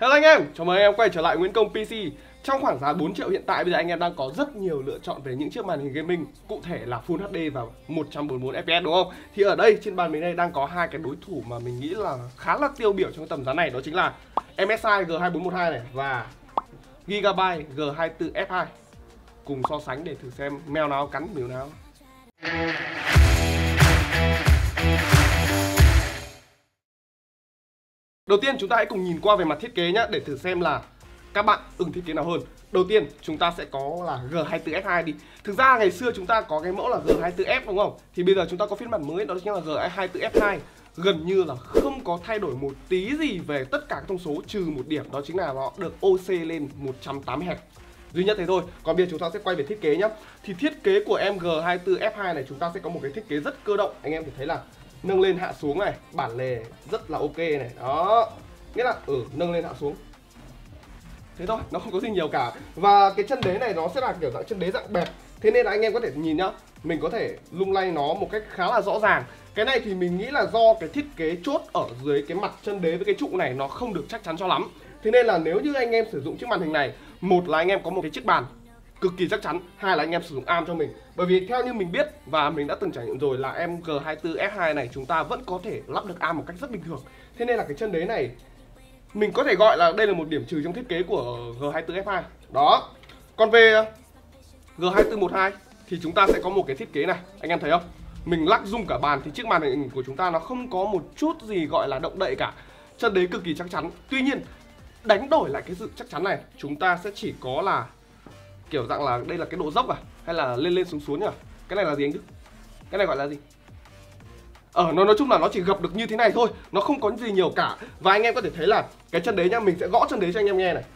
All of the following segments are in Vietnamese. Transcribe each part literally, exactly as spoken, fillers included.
Hello anh em, chào mừng anh em quay trở lại Nguyễn Công pê xê. Trong khoảng giá bốn triệu hiện tại bây giờ anh em đang có rất nhiều lựa chọn về những chiếc màn hình gaming, cụ thể là Full hát đê và một trăm bốn mươi bốn ép pê ét đúng không? Thì ở đây trên bàn mình đây đang có hai cái đối thủ mà mình nghĩ là khá là tiêu biểu trong tầm giá này, đó chính là em ét i G hai bốn một hai này và Gigabyte G hai mươi tư F hai. Cùng so sánh để thử xem mèo nào cắn mèo nào. Đầu tiên chúng ta hãy cùng nhìn qua về mặt thiết kế nhé, để thử xem là các bạn ưng thiết kế nào hơn. Đầu tiên chúng ta sẽ có là G hai mươi tư F hai đi. Thực ra ngày xưa chúng ta có cái mẫu là G hai mươi tư F đúng không? Thì bây giờ chúng ta có phiên bản mới, đó chính là G hai mươi tư F hai. Gần như là không có thay đổi một tí gì về tất cả các thông số, trừ một điểm, đó chính là nó được ô xê lên một trăm tám mươi héc. Duy nhất thế thôi. Còn bây giờ chúng ta sẽ quay về thiết kế nhé. Thì thiết kế của em G hai mươi tư F hai này chúng ta sẽ có một cái thiết kế rất cơ động. Anh em có thấy là nâng lên hạ xuống này, bản lề rất là ok này. Đó, nghĩa là ừ, nâng lên hạ xuống thế thôi, nó không có gì nhiều cả. Và cái chân đế này nó sẽ là kiểu dạng chân đế dạng bẹp, thế nên là anh em có thể nhìn nhá, mình có thể lung lay nó một cách khá là rõ ràng. Cái này thì mình nghĩ là do cái thiết kế chốt ở dưới cái mặt chân đế với cái trụ này nó không được chắc chắn cho lắm. Thế nên là nếu như anh em sử dụng chiếc màn hình này, một là anh em có một cái chiếc bàn cực kỳ chắc chắn, hai là anh em sử dụng am cho mình. Bởi vì theo như mình biết và mình đã từng trải nghiệm rồi là em G hai mươi tư F hai này chúng ta vẫn có thể lắp được am một cách rất bình thường. Thế nên là cái chân đế này mình có thể gọi là đây là một điểm trừ trong thiết kế của G hai mươi tư F hai. Đó. Còn về G hai mươi tư một hai thì chúng ta sẽ có một cái thiết kế này, anh em thấy không? Mình lắc rung cả bàn thì chiếc màn hình của chúng ta nó không có một chút gì gọi là động đậy cả. Chân đế cực kỳ chắc chắn. Tuy nhiên đánh đổi lại cái sự chắc chắn này, chúng ta sẽ chỉ có là kiểu dạng là đây là cái độ dốc à, hay là lên lên xuống xuống nhỉ? Cái này là gì anh Đức? Cái này gọi là gì? Ở nó nói chung là nó chỉ gập được như thế này thôi, nó không có gì nhiều cả. Và anh em có thể thấy là cái chân đế nhá, mình sẽ gõ chân đế cho anh em nghe này.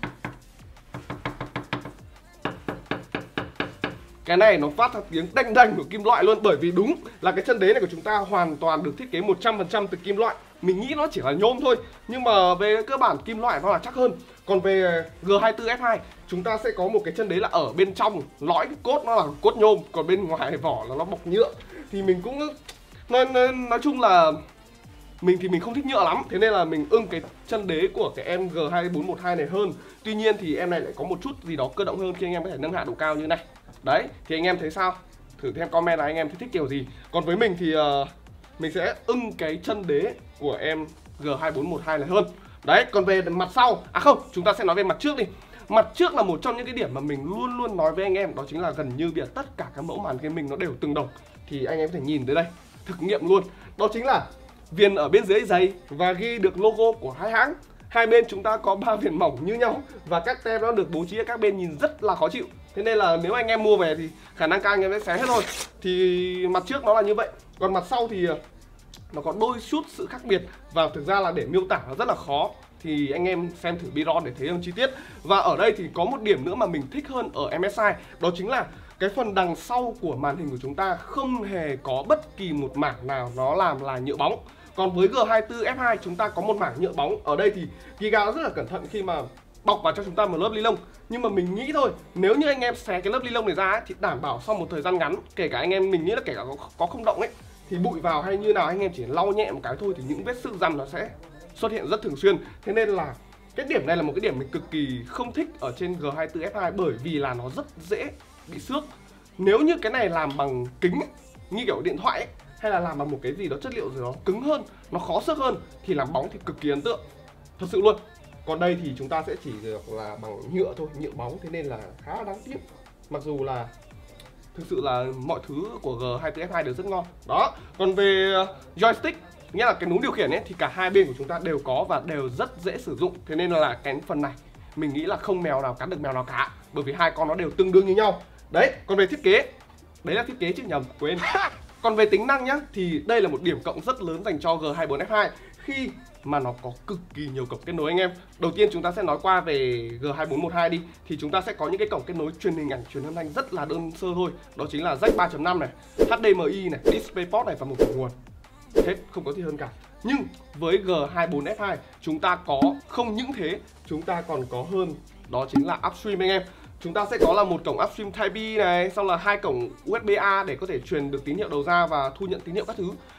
Cái này nó phát ra tiếng đanh đanh của kim loại luôn, bởi vì đúng là cái chân đế này của chúng ta hoàn toàn được thiết kế một trăm phần trăm từ kim loại. Mình nghĩ nó chỉ là nhôm thôi, nhưng mà về cơ bản kim loại nó là chắc hơn. Còn về G hai mươi tư F hai chúng ta sẽ có một cái chân đế là ở bên trong lõi cái cốt nó là cốt nhôm, còn bên ngoài vỏ là nó bọc nhựa. Thì mình cũng nói, nói, nói chung là mình thì mình không thích nhựa lắm, thế nên là mình ưng cái chân đế của cái em G hai bốn một hai này hơn. Tuy nhiên thì em này lại có một chút gì đó cơ động hơn khi anh em có thể nâng hạ độ cao như này. Đấy, thì anh em thấy sao? Thử thêm comment là anh em thích kiểu gì. Còn với mình thì uh, mình sẽ ưng cái chân đế của em G hai bốn một hai này hơn. Đấy, còn về mặt sau, à không, chúng ta sẽ nói về mặt trước đi. Mặt trước là một trong những cái điểm mà mình luôn luôn nói với anh em, đó chính là gần như bây giờ tất cả các mẫu màn gaming nó đều tương đồng. Thì anh em có thể nhìn tới đây, thực nghiệm luôn. Đó chính là viền ở bên dưới dày và ghi được logo của hai hãng. Hai bên chúng ta có ba viền mỏng như nhau và các tem nó được bố trí ở các bên nhìn rất là khó chịu. Thế nên là nếu anh em mua về thì khả năng cao anh em sẽ xé hết thôi. Thì mặt trước nó là như vậy. Còn mặt sau thì nó có đôi chút sự khác biệt, và thực ra là để miêu tả nó rất là khó. Thì anh em xem thử video để thấy hơn chi tiết. Và ở đây thì có một điểm nữa mà mình thích hơn ở em ét i, đó chính là cái phần đằng sau của màn hình của chúng ta không hề có bất kỳ một mảng nào nó làm là nhựa bóng. Còn với G hai mươi tư F hai chúng ta có một mảng nhựa bóng. Ở đây thì Giga rất là cẩn thận khi mà bọc vào cho chúng ta một lớp ni lông. Nhưng mà mình nghĩ thôi, nếu như anh em xé cái lớp ni lông này ra ấy, thì đảm bảo sau một thời gian ngắn, kể cả anh em mình nghĩ là kể cả có, có không động ấy, thì bụi vào hay như nào anh em chỉ lau nhẹ một cái thôi thì những vết xước răm nó sẽ xuất hiện rất thường xuyên. Thế nên là cái điểm này là một cái điểm mình cực kỳ không thích ở trên G hai mươi tư F hai, bởi vì là nó rất dễ bị xước. Nếu như cái này làm bằng kính ấy, như kiểu điện thoại ấy, hay là làm bằng một cái gì đó chất liệu gì đó cứng hơn, nó khó xước hơn, thì làm bóng thì cực kỳ ấn tượng, thật sự luôn. Còn đây thì chúng ta sẽ chỉ được là bằng nhựa thôi, nhựa bóng, thế nên là khá là đáng tiếc. Mặc dù là thực sự là mọi thứ của G hai mươi tư F hai đều rất ngon. Đó, còn về joystick, nghĩa là cái núm điều khiển ấy, thì cả hai bên của chúng ta đều có và đều rất dễ sử dụng. Thế nên là cái phần này mình nghĩ là không mèo nào cắn được mèo nào cả, bởi vì hai con nó đều tương đương như nhau. Đấy, còn về thiết kế, đấy là thiết kế chứ nhầm, quên. Còn về tính năng nhá, thì đây là một điểm cộng rất lớn dành cho G hai mươi bốn F hai khi mà nó có cực kỳ nhiều cổng kết nối anh em. Đầu tiên chúng ta sẽ nói qua về G hai bốn một hai đi. Thì chúng ta sẽ có những cái cổng kết nối truyền hình ảnh, truyền âm thanh rất là đơn sơ thôi. Đó chính là jack ba chấm năm này, H D M I này, DisplayPort này và một cổng nguồn. Hết, không có gì hơn cả. Nhưng với G hai bốn F hai chúng ta có không những thế, chúng ta còn có hơn, đó chính là upstream anh em. Chúng ta sẽ có là một cổng upstream Type B này, xong là hai cổng U S B A để có thể truyền được tín hiệu đầu ra và thu nhận tín hiệu các thứ.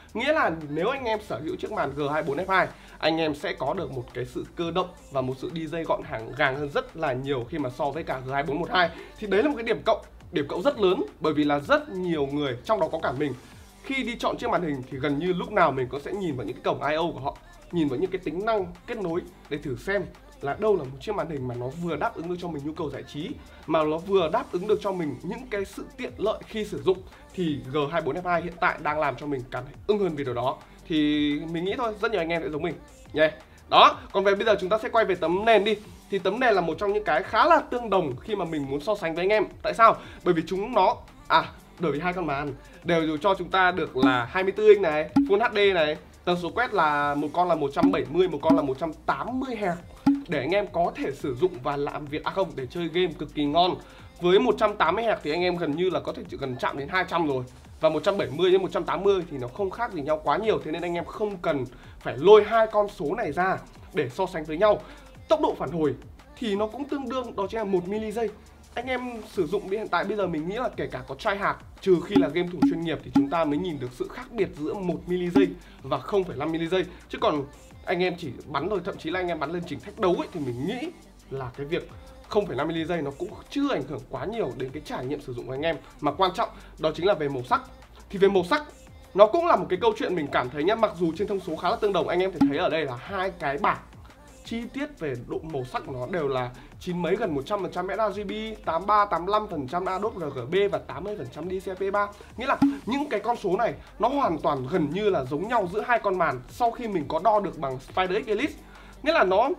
Nghĩa là nếu anh em sở hữu chiếc màn G hai mươi bốn F hai, anh em sẽ có được một cái sự cơ động và một sự đi dây gọn hàng gàng hơn rất là nhiều khi mà so với cả G hai bốn một hai. Thì đấy là một cái điểm cộng, điểm cộng rất lớn, bởi vì là rất nhiều người, trong đó có cả mình, khi đi chọn chiếc màn hình thì gần như lúc nào mình cũng sẽ nhìn vào những cái cổng I O của họ, nhìn vào những cái tính năng kết nối để thử xem là đâu là một chiếc màn hình mà nó vừa đáp ứng được cho mình nhu cầu giải trí, mà nó vừa đáp ứng được cho mình những cái sự tiện lợi khi sử dụng. Thì G hai mươi bốn F hai hiện tại đang làm cho mình cảm thấy ưng hơn vì điều đó. Thì mình nghĩ thôi, rất nhiều anh em sẽ giống mình nhé. Yeah. Đó, còn về bây giờ chúng ta sẽ quay về tấm nền đi. Thì tấm nền là một trong những cái khá là tương đồng khi mà mình muốn so sánh với anh em. Tại sao? Bởi vì chúng nó à bởi vì hai con màn đều cho chúng ta được là hai mươi tư inch này, Full hát đê này, tần số quét là một con là một trăm bảy mươi, một con là một trăm tám mươi héc, để anh em có thể sử dụng và làm việc à không để chơi game cực kỳ ngon. Với một trăm tám mươi héc thì anh em gần như là có thể chỉ cần chạm đến hai trăm rồi, và một trăm bảy mươi đến một trăm tám mươi thì nó không khác gì nhau quá nhiều, thế nên anh em không cần phải lôi hai con số này ra để so sánh với nhau. Tốc độ phản hồi thì nó cũng tương đương, đó chính là một mi li giây. Anh em sử dụng hiện tại bây giờ mình nghĩ là kể cả có tryhard, trừ khi là game thủ chuyên nghiệp thì chúng ta mới nhìn được sự khác biệt giữa một mi li giây và không phẩy năm mi li giây. Chứ còn anh em chỉ bắn thôi, thậm chí là anh em bắn lên trình thách đấu ấy, thì mình nghĩ là cái việc không phẩy năm mi li giây nó cũng chưa ảnh hưởng quá nhiều đến cái trải nghiệm sử dụng của anh em. Mà quan trọng đó chính là về màu sắc. Thì về màu sắc nó cũng là một cái câu chuyện mình cảm thấy nhá, mặc dù trên thông số khá là tương đồng, anh em thể thấy ở đây là hai cái bảng chi tiết về độ màu sắc của nó đều là chín mấy, gần một trăm phần trăm sRGB, tám mươi ba, tám mươi lăm phần trăm Adobe rờ giê bê và tám mươi phần trăm đê xê pê ba. Nghĩa là những cái con số này nó hoàn toàn gần như là giống nhau giữa hai con màn sau khi mình có đo được bằng SpiderX Elite. Nghĩa là nó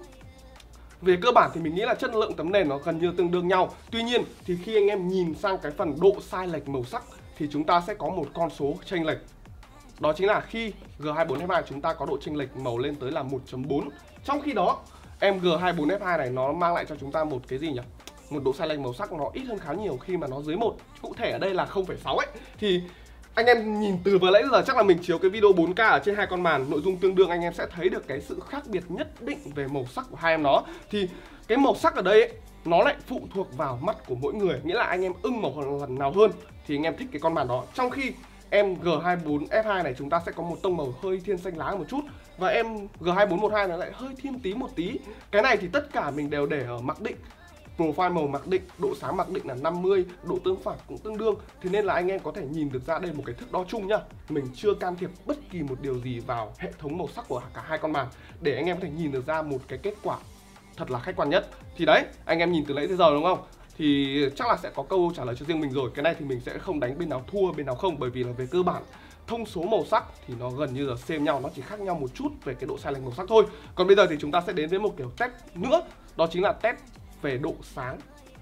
về cơ bản thì mình nghĩ là chất lượng tấm nền nó gần như tương đương nhau. Tuy nhiên thì khi anh em nhìn sang cái phần độ sai lệch màu sắc thì chúng ta sẽ có một con số chênh lệch. Đó chính là khi G hai mươi bốn F hai chúng ta có độ chênh lệch màu lên tới là một chấm bốn. Trong khi đó em G hai mươi bốn F hai này nó mang lại cho chúng ta một cái gì nhỉ? Một độ sai lệch màu sắc nó ít hơn khá nhiều khi mà nó dưới một. Cụ thể ở đây là không phẩy sáu ấy. Thì anh em nhìn từ vừa nãy giờ chắc là mình chiếu cái video bốn K ở trên hai con màn, nội dung tương đương, anh em sẽ thấy được cái sự khác biệt nhất định về màu sắc của hai em nó. Thì cái màu sắc ở đây ấy, nó lại phụ thuộc vào mắt của mỗi người. Nghĩa là anh em ưng màu lần nào hơn thì anh em thích cái con màn đó. Trong khi em G hai mươi bốn F hai này chúng ta sẽ có một tông màu hơi thiên xanh lá một chút, và em G hai mươi bốn một hai nó lại hơi thiên tím một tí. Cái này thì tất cả mình đều để ở mặc định, profile màu mặc định, độ sáng mặc định là năm mươi, độ tương phản cũng tương đương. Thế nên là anh em có thể nhìn được ra đây một cái thước đo chung nhá. Mình chưa can thiệp bất kỳ một điều gì vào hệ thống màu sắc của cả hai con màn, để anh em có thể nhìn được ra một cái kết quả thật là khách quan nhất. Thì đấy, anh em nhìn từ nãy tới giờ đúng không? Thì chắc là sẽ có câu trả lời cho riêng mình rồi. Cái này thì mình sẽ không đánh bên nào thua bên nào không, bởi vì là về cơ bản thông số màu sắc thì nó gần như là same nhau, nó chỉ khác nhau một chút về cái độ sai lệch màu sắc thôi. Còn bây giờ thì chúng ta sẽ đến với một kiểu test nữa, đó chính là test về độ sáng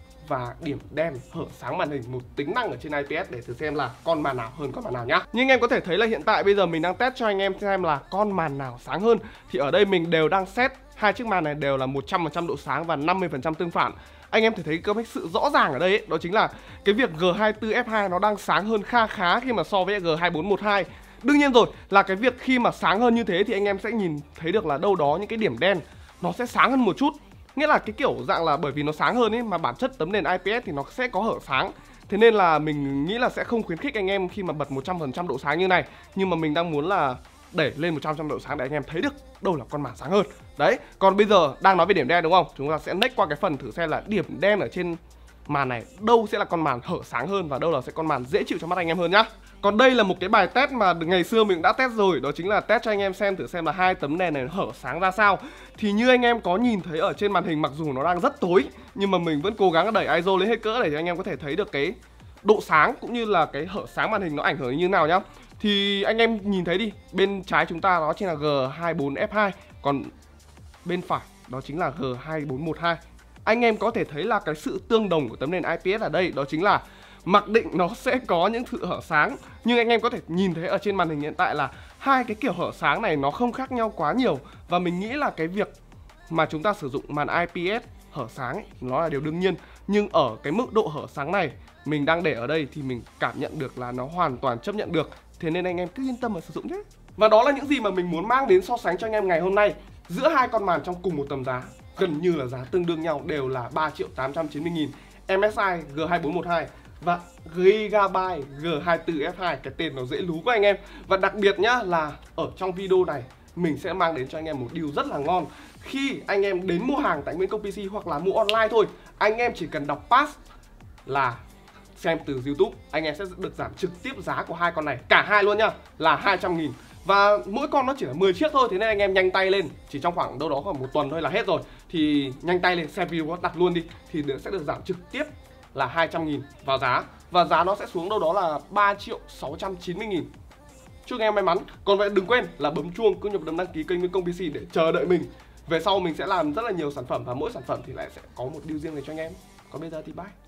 và điểm đen hở sáng màn hình, một tính năng ở trên i pê ét để thử xem là con màn nào hơn con màn nào nhá. Nhưng anh em có thể thấy là hiện tại bây giờ mình đang test cho anh em xem là con màn nào sáng hơn. Thì ở đây mình đều đang set hai chiếc màn này đều là một trăm phần trăm độ sáng và năm mươi phần trăm tương phản. Anh em thể thấy có một sự rõ ràng ở đây ấy, đó chính là cái việc G hai mươi tư F hai nó đang sáng hơn kha khá khi mà so với G hai mươi bốn một hai. Đương nhiên rồi, là cái việc khi mà sáng hơn như thế thì anh em sẽ nhìn thấy được là đâu đó những cái điểm đen nó sẽ sáng hơn một chút. Nghĩa là cái kiểu dạng là bởi vì nó sáng hơn ấy, mà bản chất tấm nền i pê ét thì nó sẽ có hở sáng. Thế nên là mình nghĩ là sẽ không khuyến khích anh em khi mà bật một trăm phần trăm độ sáng như này. Nhưng mà mình đang muốn là đẩy lên một trăm phần trăm độ sáng để anh em thấy được đâu là con màn sáng hơn. Đấy, còn bây giờ đang nói về điểm đen đúng không? Chúng ta sẽ next qua cái phần thử xem là điểm đen ở trên màn này, đâu sẽ là con màn hở sáng hơn và đâu là sẽ con màn dễ chịu cho mắt anh em hơn nhá. Còn đây là một cái bài test mà ngày xưa mình đã test rồi, đó chính là test cho anh em xem thử xem là hai tấm nền này hở sáng ra sao. Thì như anh em có nhìn thấy ở trên màn hình, mặc dù nó đang rất tối nhưng mà mình vẫn cố gắng đẩy i ét o lên hết cỡ để cho anh em có thể thấy được cái độ sáng cũng như là cái hở sáng màn hình nó ảnh hưởng như nào nhá. Thì anh em nhìn thấy đi, bên trái chúng ta đó chính là G hai mươi bốn F hai, còn bên phải đó chính là G hai mươi bốn một hai. Anh em có thể thấy là cái sự tương đồng của tấm nền i pê ét ở đây, đó chính là mặc định nó sẽ có những sự hở sáng, nhưng anh em có thể nhìn thấy ở trên màn hình hiện tại là hai cái kiểu hở sáng này nó không khác nhau quá nhiều. Và mình nghĩ là cái việc mà chúng ta sử dụng màn i pê ét hở sáng ấy, nó là điều đương nhiên. Nhưng ở cái mức độ hở sáng này mình đang để ở đây thì mình cảm nhận được là nó hoàn toàn chấp nhận được. Thế nên anh em cứ yên tâm mà sử dụng nhé. Và đó là những gì mà mình muốn mang đến so sánh cho anh em ngày hôm nay giữa hai con màn trong cùng một tầm giá, gần như là giá tương đương nhau, đều là ba triệu tám trăm chín mươi nghìn. em ét i G hai mươi bốn một hai và Gigabyte G hai mươi tư F hai. Cái tên nó dễ lú quá anh em. Và đặc biệt nhá là ở trong video này mình sẽ mang đến cho anh em một điều rất là ngon. Khi anh em đến mua hàng tại Nguyễn Công pê xê hoặc là mua online thôi, anh em chỉ cần đọc pass là xem từ YouTube, anh em sẽ được giảm trực tiếp giá của hai con này, cả hai luôn nhá, là hai trăm nghìn. Và mỗi con nó chỉ là mười chiếc thôi, thế nên anh em nhanh tay lên, chỉ trong khoảng đâu đó khoảng một tuần thôi là hết rồi. Thì nhanh tay lên xem video đặt luôn đi, thì sẽ được giảm trực tiếp là hai trăm nghìn vào giá. Và giá nó sẽ xuống đâu đó là ba triệu sáu trăm chín mươi nghìn. Chúc anh em may mắn. Còn vậy đừng quên là bấm chuông cũng như bấm đăng ký kênh Nguyễn Công pê xê để chờ đợi mình. Về sau mình sẽ làm rất là nhiều sản phẩm và mỗi sản phẩm thì lại sẽ có một điều riêng này cho anh em. Còn bây giờ thì bye.